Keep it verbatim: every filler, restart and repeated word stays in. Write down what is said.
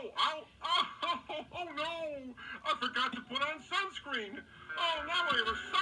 Oh, ow. Oh, oh, oh, no. I forgot to put on sunscreen. Oh, now I have a